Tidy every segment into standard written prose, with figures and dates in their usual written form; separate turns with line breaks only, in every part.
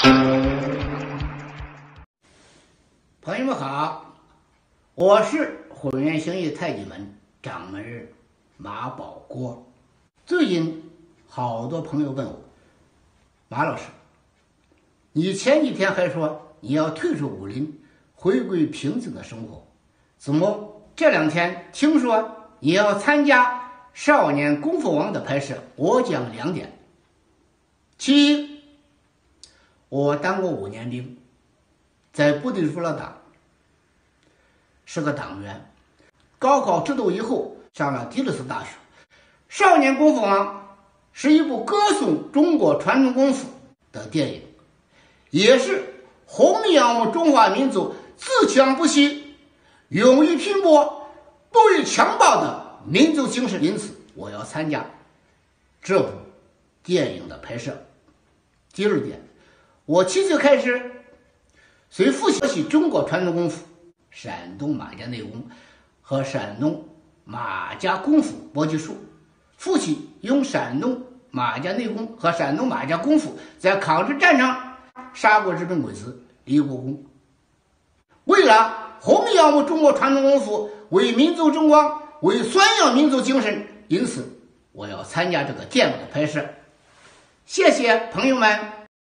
朋友们好，我是混元形意太极门掌门人马保国。最近好多朋友问我，马老师，你前几天还说你要退出武林，回归平静的生活，怎么这2天听说你要参加《少年功夫王》的拍摄？我讲2点。其一，我当过5年兵，在部队入了党，是个党员。高考制度以后上了第6次大学。《少年功夫王》是一部歌颂中国传统功夫的电影，也是弘扬我们中华民族自强不息、勇于拼搏、不畏强暴的民族精神。因此，我要参加这部电影的拍摄。第2点，我7岁开始随父学习中国传统功夫、山东马家内功和山东马家功夫搏击术。父亲用山东马家内功和山东马家功夫在抗日战场杀过日本鬼子立过功。为了弘扬我中国传统功夫，为民族争光，为宣扬民族精神，因此我要参加这个电影的拍摄。谢谢朋友们。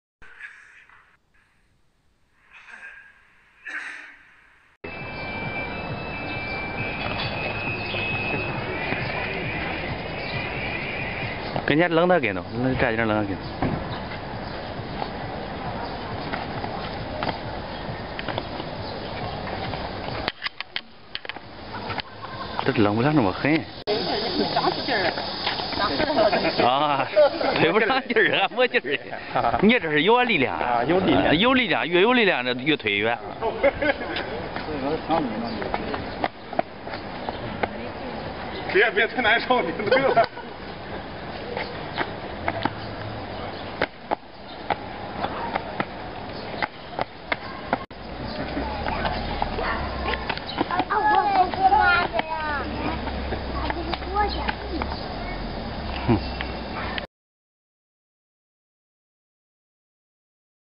跟前冷的跟着，这点冷的跟着。这冷不了那么狠。
长劲儿，
啊，吹不上劲儿啊，没劲儿。你这是有力量啊，
有力量，
有力量，越有力量，这越推远。
别太难受，你累了。